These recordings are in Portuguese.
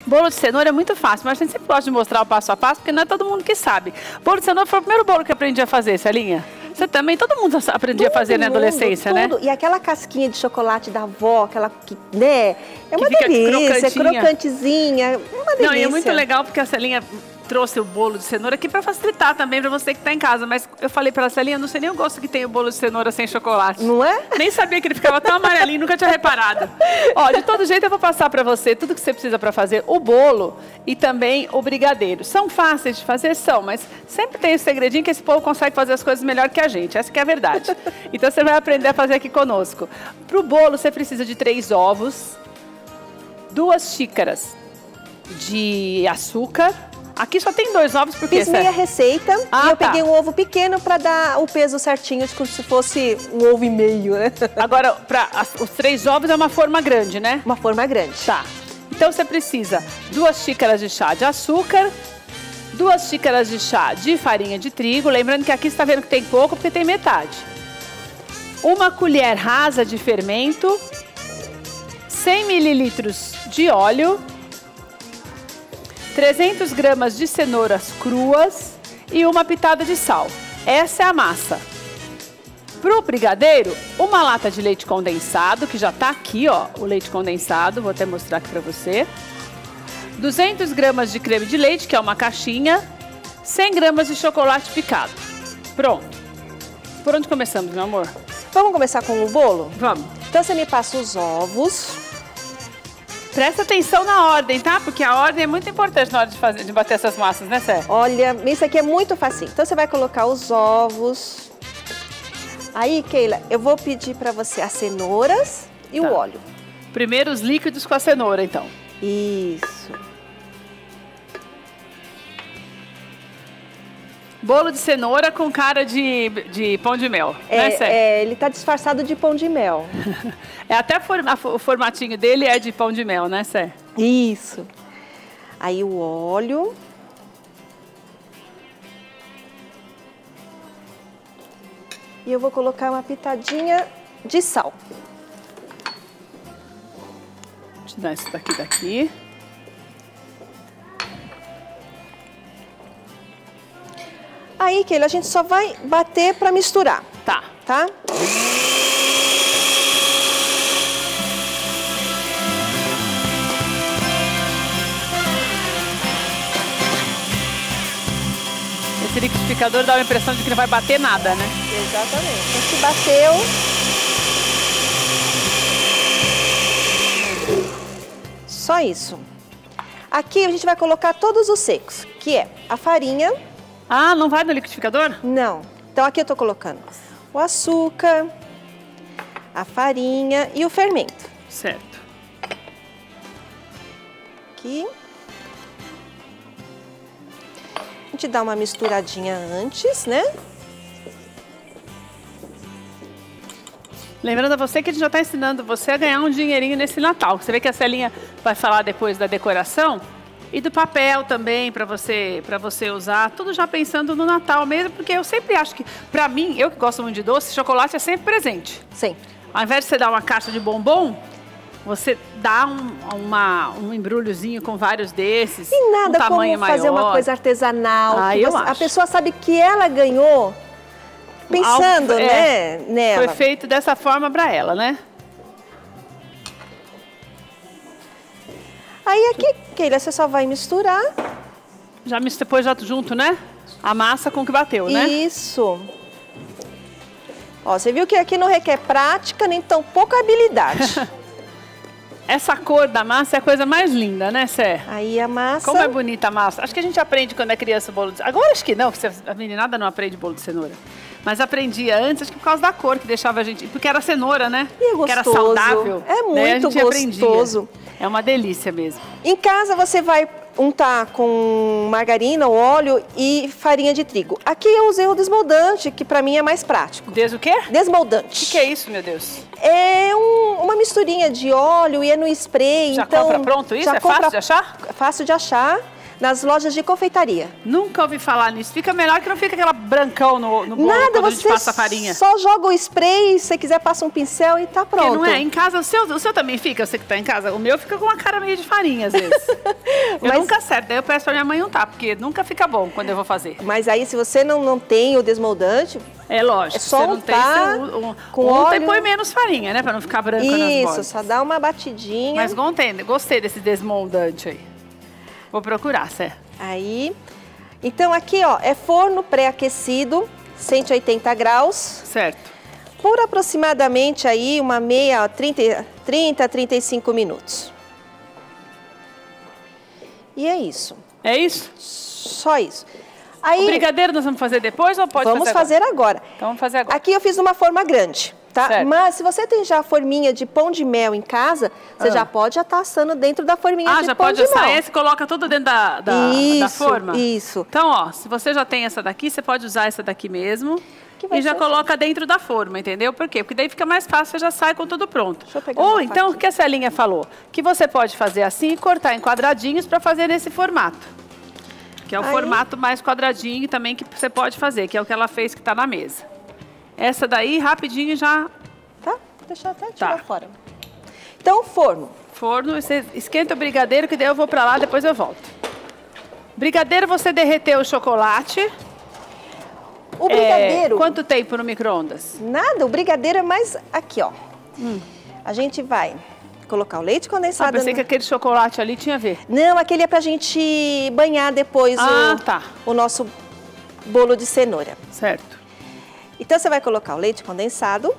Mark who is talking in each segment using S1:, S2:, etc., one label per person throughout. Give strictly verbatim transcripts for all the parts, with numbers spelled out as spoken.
S1: Bolo de cenoura é muito fácil, mas a gente sempre gosta de mostrar o passo a passo, porque não é todo mundo que sabe. Bolo de cenoura foi o primeiro bolo que eu aprendi a fazer, Celinha. Você também, todo mundo aprendia
S2: todo
S1: a fazer na
S2: mundo,
S1: adolescência,
S2: tudo.
S1: né?
S2: E aquela casquinha de chocolate da avó, aquela que, né? É uma
S1: que
S2: delícia, é
S1: crocantinha.
S2: crocantezinha, é uma delícia.
S1: Não, e é muito legal porque a Celinha trouxe o bolo de cenoura aqui para facilitar também para você que está em casa. Mas eu falei para a Celinha, não sei nem o gosto que tem o bolo de cenoura sem chocolate.
S2: Não é?
S1: Nem sabia que ele ficava tão amarelinho, nunca tinha reparado. Ó, de todo jeito eu vou passar para você tudo que você precisa para fazer o bolo e também o brigadeiro. São fáceis de fazer? São, mas sempre tem esse segredinho que esse povo consegue fazer as coisas melhor que a gente. Essa que é a verdade. Então você vai aprender a fazer aqui conosco. Para o bolo você precisa de três ovos, duas xícaras de açúcar. Aqui só tem dois ovos, porque
S2: fiz meia receita
S1: ah,
S2: e eu
S1: tá.
S2: peguei um ovo pequeno para dar o peso certinho, como se fosse um ovo e meio, né?
S1: Agora, pra, as, os três ovos é uma forma grande, né?
S2: Uma forma grande.
S1: Tá. Então você precisa duas xícaras de chá de açúcar, duas xícaras de chá de farinha de trigo. Lembrando que aqui você está vendo que tem pouco, porque tem metade. Uma colher rasa de fermento, cem mililitros de óleo, trezentas gramas de cenouras cruas e uma pitada de sal. Essa é a massa. Para o brigadeiro, uma lata de leite condensado, que já está aqui, ó, o leite condensado, vou até mostrar aqui para você. duzentas gramas de creme de leite, que é uma caixinha, cem gramas de chocolate picado. Pronto. Por onde começamos, meu amor?
S2: Vamos começar com o bolo?
S1: Vamos.
S2: Então você me passa os ovos.
S1: Presta atenção na ordem, tá? Porque a ordem é muito importante na hora de, fazer, de bater essas massas, né, Sé?
S2: Olha, isso aqui é muito fácil. Então você vai colocar os ovos. Aí, Keila, eu vou pedir para você as cenouras e
S1: tá.
S2: o óleo.
S1: Primeiro os líquidos com a cenoura, então.
S2: Isso.
S1: Bolo de cenoura com cara de, de pão de mel,
S2: é,
S1: né, Sé?
S2: É, ele tá disfarçado de pão de mel.
S1: É até o formatinho dele é de pão de mel, né, Sé?
S2: Isso. Aí o óleo. E eu vou colocar uma pitadinha de sal.
S1: Vou te dar isso daqui daqui.
S2: Aí, Keila, a gente só vai bater para misturar.
S1: Tá.
S2: Tá?
S1: Esse liquidificador dá a impressão de que não vai bater nada, né?
S2: Exatamente. A gente bateu. Só isso. Aqui a gente vai colocar todos os secos, que é a farinha.
S1: Ah, não vai no liquidificador?
S2: Não. Então aqui eu tô colocando o açúcar, a farinha e o fermento.
S1: Certo.
S2: Aqui. A gente dá uma misturadinha antes, né?
S1: Lembrando a você que a gente já está ensinando você a ganhar um dinheirinho nesse Natal. Você vê que a Celinha vai falar depois da decoração e do papel também para você, para você usar, tudo já pensando no Natal mesmo, porque eu sempre acho que, para mim, eu que gosto muito de doce, chocolate é sempre presente.
S2: Sim.
S1: Ao invés de você dar uma caixa de bombom, você dá um, uma, um embrulhozinho com vários desses,
S2: e nada
S1: um tamanho
S2: como fazer
S1: maior.
S2: uma coisa artesanal.
S1: Ah,
S2: que
S1: eu
S2: você,
S1: acho.
S2: A pessoa sabe que ela ganhou pensando,
S1: Algo, é,
S2: né, nela.
S1: Foi feito dessa forma para ela, né?
S2: Aí aqui, Keila, você só vai misturar.
S1: Já depois já junto, né? A massa com o que bateu, né?
S2: Isso. Ó, você viu que aqui não requer prática, nem tão pouca habilidade.
S1: Essa cor da massa é a coisa mais linda, né, Sé?
S2: Aí a massa...
S1: Como é bonita a massa. Acho que a gente aprende quando é criança o bolo de cenoura. Agora acho que não, porque a meninada não aprende bolo de cenoura. Mas aprendia antes, acho que por causa da cor que deixava a gente... Porque era cenoura, né?
S2: E é gostoso.
S1: Que era saudável.
S2: É muito
S1: né? A gente
S2: gostoso.
S1: Aprendia. É uma delícia mesmo.
S2: Em casa você vai untar com margarina, óleo e farinha de trigo. Aqui eu usei o desmoldante, que pra mim é mais prático.
S1: Des o quê?
S2: Desmoldante.
S1: O que, que é isso, meu Deus?
S2: É um, uma misturinha de óleo e é no spray.
S1: Já
S2: então,
S1: compra pronto isso?
S2: Já
S1: É
S2: compra,
S1: fácil de achar?
S2: Fácil de achar. nas lojas de confeitaria.
S1: Nunca ouvi falar nisso. Fica melhor que não fica aquela brancão no, no bolo.
S2: Nada,
S1: quando
S2: você
S1: a gente passa a farinha.
S2: Só joga o spray, se você quiser passa um pincel e tá pronto.
S1: Porque não é, em casa, o seu, o seu também fica, você que tá em casa? O meu fica com uma cara meio de farinha às vezes. Eu
S2: Mas...
S1: nunca acerto, daí eu peço pra minha mãe untar, porque nunca fica bom quando eu vou fazer.
S2: Mas aí se você não, não tem o desmoldante...
S1: É lógico,
S2: é só
S1: você não tem, você um,
S2: com
S1: unta
S2: óleo.
S1: E põe menos farinha, né, pra não ficar branca nas bordas.
S2: Isso, só dá uma batidinha.
S1: Mas gostei, gostei desse desmoldante aí. Vou procurar, Sé.
S2: Aí, então aqui, ó, é forno pré-aquecido, cento e oitenta graus.
S1: Certo.
S2: Por aproximadamente aí uma meia, trinta, trinta a trinta e cinco minutos. E é isso.
S1: É isso?
S2: Só isso. Aí,
S1: o brigadeiro nós vamos fazer depois ou pode
S2: vamos
S1: fazer agora?
S2: fazer agora?
S1: Então vamos fazer agora.
S2: Aqui eu fiz uma forma grande, tá?
S1: Certo.
S2: Mas se você tem já a forminha de pão de mel em casa, você ah. já pode já estar assando dentro da forminha
S1: ah,
S2: de
S1: já
S2: pão
S1: pode
S2: de
S1: assar
S2: mel.
S1: esse, coloca tudo dentro da, da,
S2: isso,
S1: da forma?
S2: Isso.
S1: Então, ó, se você já tem essa daqui, você pode usar essa daqui mesmo. E já coloca dentro da forma, entendeu? Por quê? Porque daí fica mais fácil, você já sai com tudo pronto. Ou então, o que a Celinha falou? Que você pode fazer assim e cortar em quadradinhos para fazer nesse formato. Que é o Aí. formato mais quadradinho também que você pode fazer, que é o que ela fez que está na mesa. Essa daí, rapidinho já...
S2: Tá, deixa eu até tirar
S1: tá.
S2: fora. Então, forno.
S1: Forno, você esquenta o brigadeiro, que daí eu vou para lá, depois eu volto. Brigadeiro, você derreteu o chocolate.
S2: O brigadeiro...
S1: É, quanto tempo no micro-ondas?
S2: Nada, o brigadeiro é mais aqui, ó. Hum. A gente vai... colocar o leite condensado.
S1: Ah, pensei
S2: no...
S1: que aquele chocolate ali tinha a ver.
S2: Não, aquele é pra gente banhar depois
S1: ah,
S2: o,
S1: tá.
S2: o nosso bolo de cenoura.
S1: Certo.
S2: Então você vai colocar o leite condensado.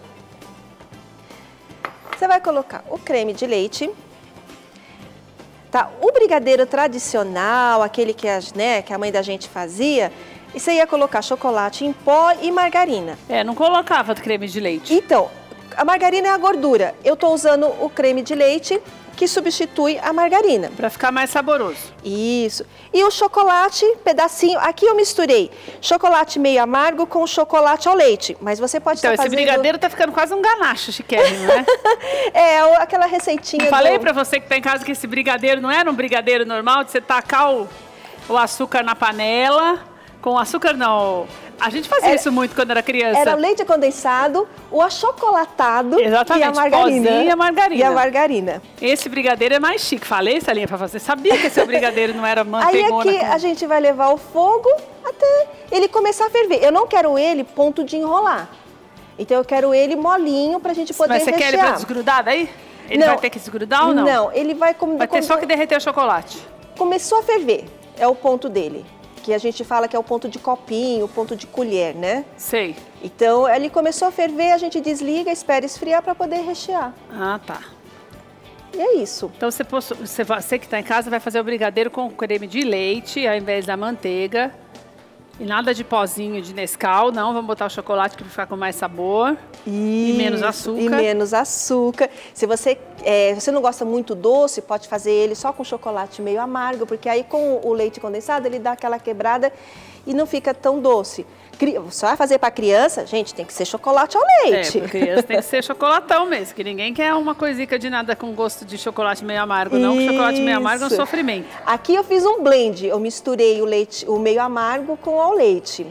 S2: Você vai colocar o creme de leite. Tá? O brigadeiro tradicional, aquele que a, né, que a mãe da gente fazia, e você ia colocar chocolate em pó e margarina.
S1: É, não colocava creme de leite.
S2: Então, a margarina é a gordura. Eu estou usando o creme de leite, que substitui a margarina.
S1: Para ficar mais saboroso.
S2: Isso. E o chocolate, pedacinho. Aqui eu misturei chocolate meio amargo com chocolate ao leite. Mas você pode
S1: então,
S2: estar
S1: fazendo...
S2: fazendo...
S1: esse brigadeiro tá ficando quase um ganache chiquérrimo, né?
S2: É, aquela receitinha.
S1: Falei
S2: do...
S1: para você que tá em casa que esse brigadeiro não era um brigadeiro normal, de você tacar o, o açúcar na panela. Com açúcar não... A gente fazia era, isso muito quando era criança.
S2: Era o leite condensado, o achocolatado.
S1: Exatamente,
S2: e a margarina.
S1: E a margarina.
S2: E a margarina.
S1: Esse brigadeiro é mais chique. Falei, Celinha, pra você. Sabia que esse brigadeiro não era manteigona.
S2: Aí aqui com... a gente vai levar o fogo até ele começar a ferver. Eu não quero ele ponto de enrolar. Então eu quero ele molinho pra gente poder
S1: Mas você
S2: rechear.
S1: quer ele pra desgrudar daí? Ele
S2: não,
S1: vai ter que desgrudar ou não?
S2: Não, ele vai... Como,
S1: vai ter
S2: como...
S1: só que derreter o chocolate.
S2: Começou a ferver, é o ponto dele. Que a gente fala que é o ponto de copinho, o ponto de colher, né?
S1: Sei.
S2: Então, ele começou a ferver, a gente desliga, espera esfriar para poder rechear.
S1: Ah, tá.
S2: E é isso.
S1: Então, você, você, você que está em casa vai fazer o brigadeiro com creme de leite, ao invés da manteiga. E nada de pozinho de Nescau, não. Vamos botar o chocolate que vai ficar com mais sabor.
S2: Isso,
S1: e menos açúcar.
S2: E menos açúcar. Se você, é, você não gosta muito doce, pode fazer ele só com chocolate meio amargo, porque aí com o leite condensado ele dá aquela quebrada e não fica tão doce. Só vai fazer para criança, gente, tem que ser chocolate ao leite.
S1: É, para criança tem que ser chocolatão mesmo, que ninguém quer uma coisica de nada com gosto de chocolate meio amargo, não, que chocolate meio amargo é um sofrimento.
S2: Aqui eu fiz um blend, eu misturei o leite, o meio amargo com ao leite.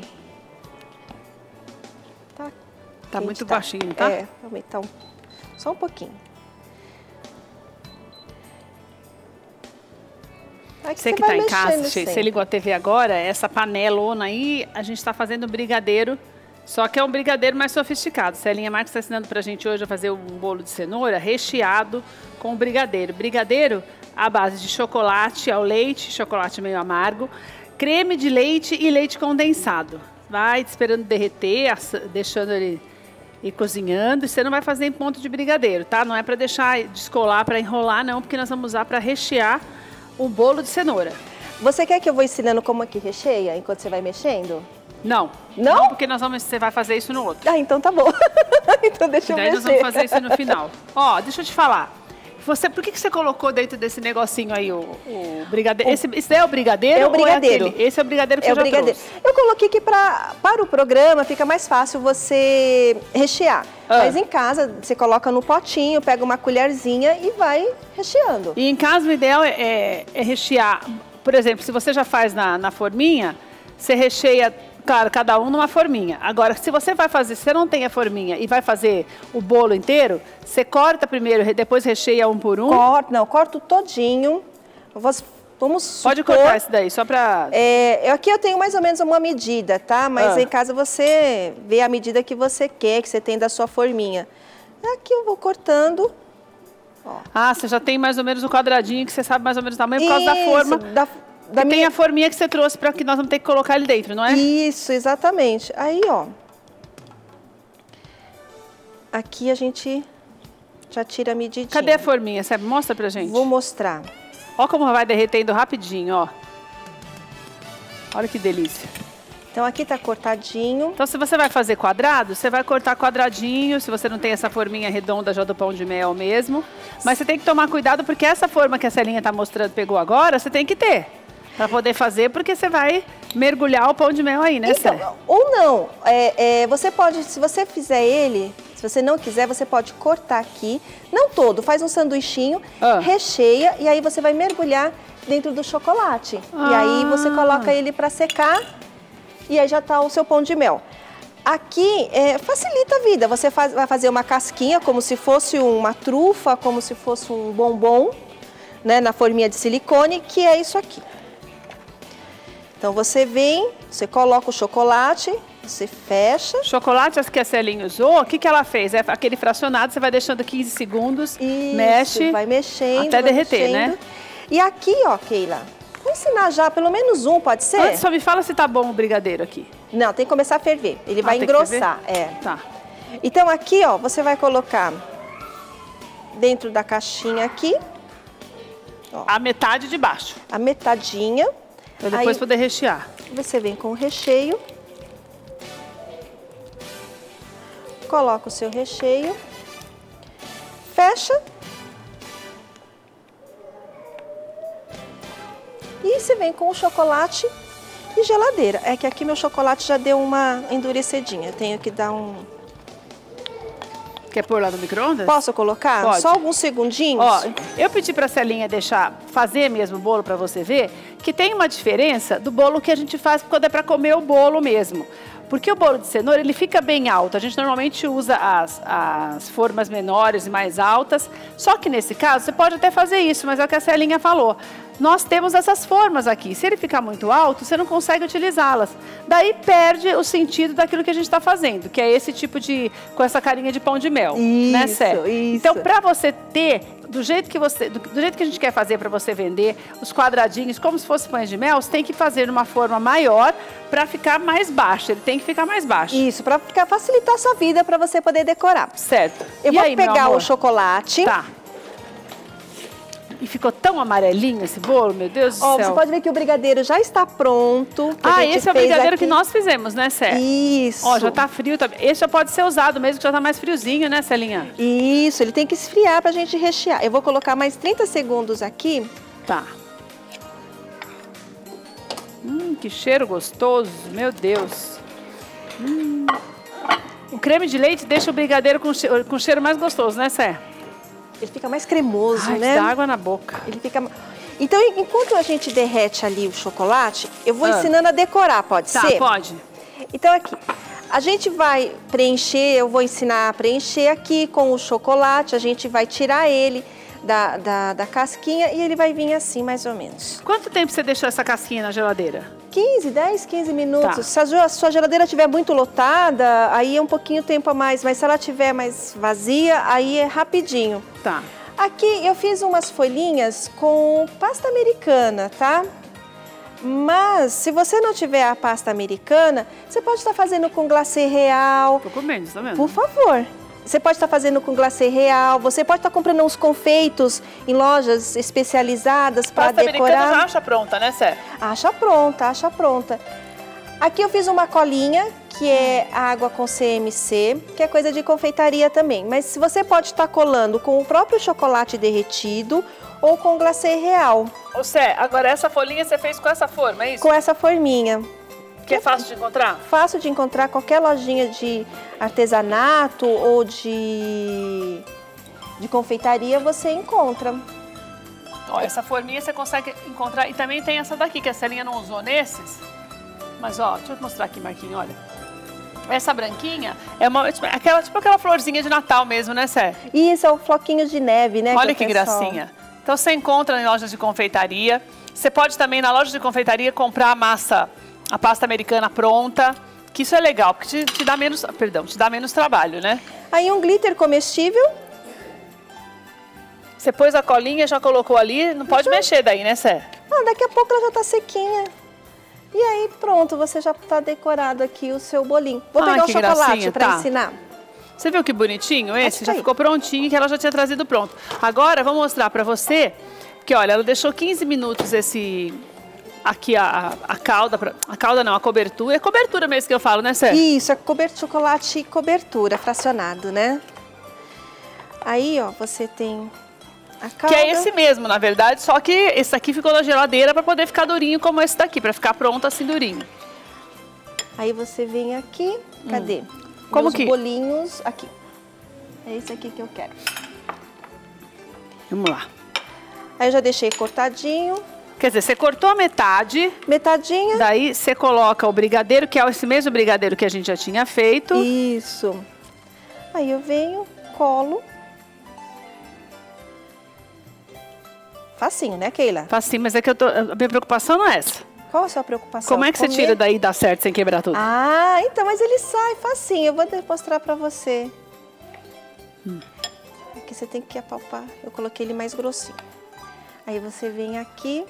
S2: Tá,
S1: tá muito tá, baixinho, tá?
S2: É, então, só um pouquinho.
S1: Você, você que está em casa, você ligou a T V agora, essa panelona aí, a gente está fazendo um brigadeiro, só que é um brigadeiro mais sofisticado. Celinha Marques está ensinando para a gente hoje a fazer um bolo de cenoura recheado com brigadeiro. Brigadeiro à base de chocolate ao leite, chocolate meio amargo, creme de leite e leite condensado. Vai esperando derreter, deixando ele ir cozinhando. E você não vai fazer em ponto de brigadeiro, tá? Não é para deixar descolar, para enrolar, não, porque nós vamos usar para rechear um bolo de cenoura.
S2: Você quer que eu vou ensinando como aqui recheia, enquanto você vai mexendo?
S1: Não.
S2: Não?
S1: Não, porque nós vamos, você vai fazer isso no outro.
S2: Ah, então tá bom. Então deixa eu mexer.
S1: Daí nós vamos fazer isso no final. Ó, deixa eu te falar. Você, por que, que você colocou dentro desse negocinho aí o, o brigadeiro? Esse, esse é o brigadeiro?
S2: É o brigadeiro.
S1: É aquele, esse é o brigadeiro que
S2: é
S1: você
S2: o
S1: já
S2: brigadeiro.
S1: trouxe?
S2: Eu coloquei que pra, para o programa fica mais fácil você rechear. Ah. Mas em casa, você coloca no potinho, pega uma colherzinha e vai recheando.
S1: E em casa o ideal é, é, é rechear por exemplo, se você já faz na, na forminha, você recheia, claro, cada um numa forminha. Agora, se você vai fazer, se você não tem a forminha e vai fazer o bolo inteiro, você corta primeiro, depois recheia um por um?
S2: Corto, não, corto todinho. Vamos, vamos supor,
S1: Pode cortar esse daí, só pra...
S2: É, aqui eu tenho mais ou menos uma medida, tá? Mas
S1: ah.
S2: em casa você vê a medida que você quer, que você tem da sua forminha. Aqui eu vou cortando. Ó.
S1: Ah, você já tem mais ou menos o quadradinho, que você sabe mais ou menos o tamanho, por causa
S2: Isso,
S1: da forma.
S2: Da, da
S1: que
S2: minha...
S1: tem a forminha que você trouxe para que nós vamos ter que colocar ele dentro, não é?
S2: Isso, exatamente. Aí, ó. Aqui a gente já tira a medidinha.
S1: Cadê a forminha? Você mostra pra gente?
S2: Vou mostrar.
S1: Ó como vai derretendo rapidinho, ó. Olha que delícia.
S2: Então aqui tá cortadinho.
S1: Então se você vai fazer quadrado, você vai cortar quadradinho, se você não tem essa forminha redonda já do pão de mel mesmo. Mas você tem que tomar cuidado porque essa forma que a Celinha tá mostrando, pegou agora, você tem que ter. Pra poder fazer, porque você vai mergulhar o pão de mel aí, né,
S2: então,
S1: Cé?
S2: Ou não, é, é, você pode, se você fizer ele, se você não quiser, você pode cortar aqui, não todo, faz um sanduichinho,
S1: ah.
S2: recheia e aí você vai mergulhar dentro do chocolate. Ah. E aí você coloca ele para secar e aí já tá o seu pão de mel. Aqui é, facilita a vida, você faz, vai fazer uma casquinha como se fosse uma trufa, como se fosse um bombom, né, na forminha de silicone, que é isso aqui. Então você vem, você coloca o chocolate, você fecha.
S1: Chocolate que a Celinha usou, o que, que ela fez? É aquele fracionado, você vai deixando quinze segundos,
S2: isso,
S1: mexe,
S2: vai mexendo,
S1: até
S2: vai
S1: derreter,
S2: mexendo.
S1: né?
S2: E aqui, ó, Keila, vou ensinar já, pelo menos um, pode ser?
S1: Antes só me fala se tá bom o brigadeiro aqui.
S2: Não, tem que começar a ferver, ele
S1: ah,
S2: vai engrossar. É.
S1: Tá.
S2: Então aqui, ó, você vai colocar dentro da caixinha aqui.
S1: Ó, a metade de baixo.
S2: A metadinha.
S1: Pra depois
S2: aí,
S1: poder rechear.
S2: Você vem com o recheio. Coloca o seu recheio. Fecha. E você vem com o chocolate e geladeira. É que aqui meu chocolate já deu uma endurecidinha. Eu tenho que dar um...
S1: Quer pôr lá no micro-ondas?
S2: Posso colocar?
S1: Pode.
S2: Só alguns segundinhos?
S1: Ó, eu pedi pra Celinha deixar, fazer mesmo o bolo pra você ver, que tem uma diferença do bolo que a gente faz quando é pra comer o bolo mesmo. Porque o bolo de cenoura, ele fica bem alto. A gente normalmente usa as, as formas menores e mais altas. Só que nesse caso, você pode até fazer isso, mas é o que a Celinha falou. Nós temos essas formas aqui. Se ele ficar muito alto, você não consegue utilizá-las. Daí perde o sentido daquilo que a gente está fazendo, que é esse tipo de... com essa carinha de pão de mel.
S2: Isso,
S1: né, Cé?
S2: isso.
S1: Então, para você ter... Do jeito, que você, do, do jeito que a gente quer fazer para você vender os quadradinhos como se fosse pães de mel, você tem que fazer de uma forma maior para ficar mais baixo. Ele tem que ficar mais baixo.
S2: Isso, para facilitar a sua vida, para você poder decorar.
S1: Certo.
S2: Eu
S1: e
S2: vou
S1: aí,
S2: pegar o chocolate.
S1: Tá. E ficou tão amarelinho esse bolo, meu Deus do
S2: Ó,
S1: céu.
S2: você pode ver que o brigadeiro já está pronto.
S1: Ah, esse é o brigadeiro
S2: aqui.
S1: que nós fizemos, né, Cé?
S2: Isso.
S1: Ó, já tá frio também. Esse já pode ser usado mesmo, que já tá mais friozinho, né, Celinha?
S2: Isso, ele tem que esfriar pra gente rechear. Eu vou colocar mais trinta segundos aqui.
S1: Tá. Hum, que cheiro gostoso, meu Deus. Hum. O creme de leite deixa o brigadeiro com cheiro, com cheiro mais gostoso, né, Cé?
S2: Ele fica mais cremoso,
S1: Ai,
S2: né?
S1: dá água na boca.
S2: Ele fica... Então, enquanto a gente derrete ali o chocolate, eu vou
S1: ah.
S2: ensinando a decorar, pode
S1: tá,
S2: ser?
S1: Tá, pode.
S2: Então, aqui, a gente vai preencher, eu vou ensinar a preencher aqui com o chocolate, a gente vai tirar ele da, da, da casquinha e ele vai vir assim, mais ou menos.
S1: Quanto tempo você deixou essa casquinha na geladeira?
S2: quinze, dez, quinze minutos.
S1: Tá.
S2: Se a sua geladeira estiver muito lotada, aí é um pouquinho tempo a mais, mas se ela estiver mais vazia, aí é rapidinho.
S1: Tá.
S2: Aqui eu fiz umas folhinhas com pasta americana, tá? Mas se você não tiver a pasta americana, você pode estar fazendo com glacê real.
S1: Tô comendo, tá vendo?
S2: Por favor. Você pode estar fazendo com glacê real, você pode estar comprando uns confeitos em lojas especializadas para decorar.
S1: Pasta americana já acha pronta, né, Cé?
S2: Acha pronta, acha pronta. Aqui eu fiz uma colinha, que é água com C M C, que é coisa de confeitaria também. Mas se você pode estar colando com o próprio chocolate derretido ou com glacê real.
S1: Ô, Cé, agora essa folhinha você fez com essa forma, é isso?
S2: Com essa forminha.
S1: Que é fácil de encontrar?
S2: Fácil de encontrar, qualquer lojinha de artesanato ou de, de confeitaria você encontra.
S1: Ó, essa forminha você consegue encontrar. E também tem essa daqui, que a Celinha não usou nesses. Mas, ó, deixa eu mostrar aqui, Marquinhos, olha. Essa branquinha é uma, tipo, aquela, tipo aquela florzinha de Natal mesmo, né, Sé?
S2: Isso, é o floquinho de neve, né?
S1: Olha que,
S2: que
S1: gracinha. Então, você encontra em lojas de confeitaria. Você pode também, na loja de confeitaria, comprar a massa, a pasta americana pronta. Que isso é legal, porque te, te dá menos, perdão, te dá menos trabalho, né?
S2: Aí um glitter comestível.
S1: Você pôs a colinha, já colocou ali, não pode uhum. mexer daí, né, Sé?
S2: Ah, daqui a pouco ela já tá sequinha. E aí, pronto, você já tá decorado aqui o seu bolinho. Vou pegar ah, o chocolate para tá. ensinar.
S1: Você viu que bonitinho esse? Já ficou prontinho, que ela já tinha trazido pronto. Agora, vou mostrar para você, que olha, ela deixou quinze minutos esse... Aqui a, a calda, pra, a calda não, a cobertura. É cobertura mesmo que eu falo, né, Sé?
S2: Isso, é cobertura, chocolate e cobertura, fracionado, né? Aí, ó, você tem...
S1: Que é esse mesmo, na verdade, só que esse aqui ficou na geladeira para poder ficar durinho como esse daqui, para ficar pronto assim durinho.
S2: Aí você vem aqui, cadê? Hum.
S1: Como
S2: Meus
S1: que?
S2: bolinhos, aqui. É esse aqui que eu quero.
S1: Vamos lá.
S2: Aí eu já deixei cortadinho.
S1: Quer dizer, você cortou a metade.
S2: Metadinha.
S1: Daí você coloca o brigadeiro, que é esse mesmo brigadeiro que a gente já tinha feito.
S2: Isso. Aí eu venho, colo. Facinho, né, Keila?
S1: Facinho, mas é que eu tô, a minha preocupação não é essa.
S2: Qual a sua preocupação?
S1: Como é que Comer? Você tira daí e dá certo sem quebrar tudo?
S2: Ah, então, mas ele sai facinho. Eu vou mostrar pra você. Hum. Aqui você tem que apalpar. Eu coloquei ele mais grossinho. Aí você vem aqui.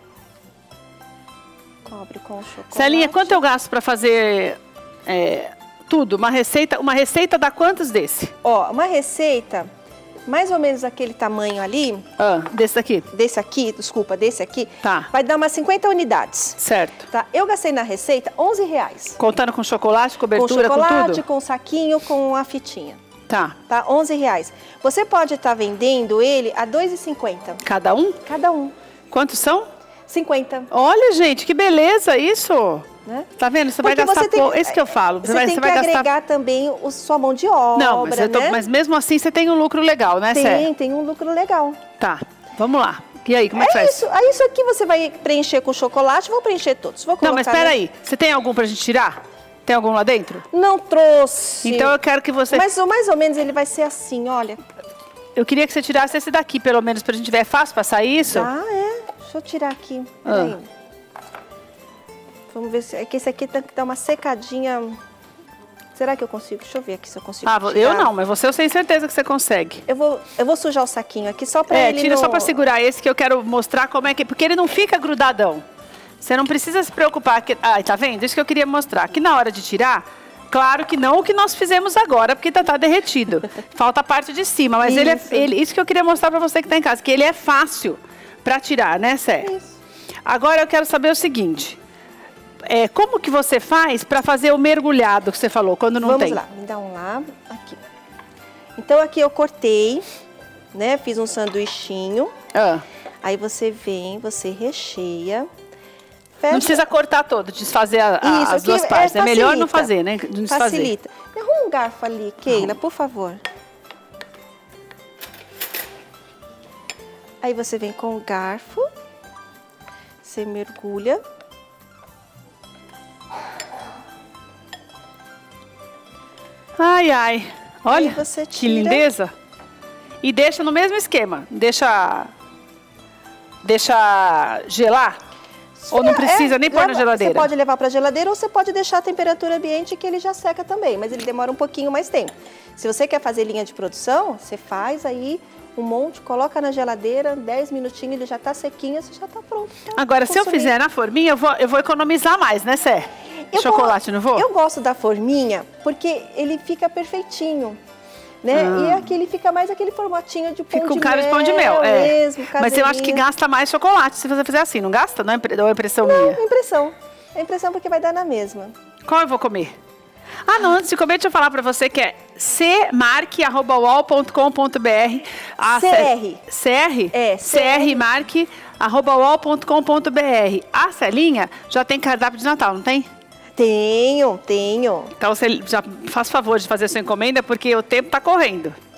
S2: Cobre com o chocolate.
S1: Celinha, quanto eu gasto pra fazer é, tudo? Uma receita, uma receita dá quantos desse?
S2: Ó, uma receita... Mais ou menos aquele tamanho ali.
S1: Ah, desse aqui?
S2: Desse aqui, desculpa, desse aqui.
S1: Tá.
S2: Vai dar umas cinquenta unidades.
S1: Certo.
S2: Tá? Eu gastei na receita onze reais.
S1: Contando com chocolate, cobertura,
S2: com chocolate,
S1: com tudo?
S2: Com saquinho, com a fitinha.
S1: Tá.
S2: Tá? onze reais. Você pode estar tá vendendo ele a dois e cinquenta.
S1: Cada um?
S2: Cada um.
S1: Quantos são?
S2: cinquenta.
S1: Olha, gente, que beleza isso.
S2: Né?
S1: Tá vendo? Você
S2: Porque
S1: vai gastar
S2: você tem,
S1: pouco. Esse que eu falo. Você,
S2: você
S1: vai,
S2: tem
S1: você
S2: que
S1: vai
S2: agregar
S1: gastar...
S2: também a sua mão de obra,
S1: Não, mas, eu tô,
S2: né?
S1: mas mesmo assim você tem um lucro legal, né,
S2: Tem,
S1: Sé?
S2: tem um lucro legal.
S1: Tá, vamos lá. E aí, como é,
S2: é
S1: que faz?
S2: Isso, aí isso aqui você vai preencher com chocolate, vou preencher todos. Vou
S1: Não, mas espera aí. Você tem algum pra gente tirar? Tem algum lá dentro?
S2: Não trouxe.
S1: Então eu quero que você...
S2: Mas mais ou menos ele vai ser assim, olha.
S1: Eu queria que você tirasse esse daqui, pelo menos, pra gente ver. É fácil passar isso?
S2: Ah, é. Deixa eu tirar aqui. Peraí. Ah. Vamos ver se... É que esse aqui tem que dar uma secadinha... Será que eu consigo? Deixa eu ver aqui se eu consigo
S1: Ah,
S2: tirar.
S1: eu não, mas você eu tenho certeza que você consegue.
S2: Eu vou, eu vou sujar o saquinho aqui só pra
S1: é,
S2: ele
S1: tira
S2: não...
S1: só pra segurar esse que eu quero mostrar como é que... Porque ele não fica grudadão. Você não precisa se preocupar. Que... Ah, tá vendo? Isso que eu queria mostrar. Que na hora de tirar... Claro que não o que nós fizemos agora, porque tá, tá derretido. Falta a parte de cima, mas isso. Ele é... Ele, isso que eu queria mostrar pra você que tá em casa, que ele é fácil pra tirar, né, Sé? Isso. Agora eu quero saber o seguinte... É, como que você faz para fazer o mergulhado que você falou, quando não
S2: Vamos
S1: tem?
S2: Vamos lá, me dá um lá, aqui. Então aqui eu cortei, né, fiz um sanduichinho. Ah. Aí você vem, você recheia. Fecha.
S1: Não precisa cortar todo, desfazer a, a, Isso, as duas partes. É, é melhor não fazer, né? Desfazer.
S2: Facilita. Me arruma um garfo ali, Keila, por favor. Aí você vem com o garfo, você mergulha.
S1: Ai, ai. Olha, que lindeza. E deixa no mesmo esquema. Deixa, deixa gelar? Ou não precisa é, nem pôr na geladeira?
S2: Você pode levar para a geladeira ou você pode deixar a temperatura ambiente que ele já seca também. Mas ele demora um pouquinho mais tempo. Se você quer fazer linha de produção, você faz aí um monte, coloca na geladeira, dez minutinhos, ele já está sequinho, você já está pronto.
S1: Agora, consumir. Se eu fizer na forminha, eu vou, eu vou economizar mais, né, Sé? Eu Chocolate, não vou?
S2: Eu gosto da forminha porque ele fica perfeitinho, né? Ah. E aqui ele fica mais aquele formatinho de pão
S1: fica
S2: de
S1: com cara
S2: mel.
S1: de pão de mel, é.
S2: Mesmo,
S1: mas eu acho que gasta mais chocolate se você fizer assim, não gasta? Não é impressão
S2: não,
S1: minha?
S2: Não, é impressão. É impressão porque vai dar na mesma.
S1: Qual eu vou comer? Ah, não, antes de comer, deixa eu falar pra você que é c marque arroba u o l ponto com ponto b r.
S2: C R.
S1: C R?
S2: É,
S1: C R marque arroba u o l ponto com ponto b r. A Celinha já tem cardápio de Natal, não tem?
S2: Tenho, tenho.
S1: Então você já faz favor de fazer sua encomenda porque o tempo tá correndo.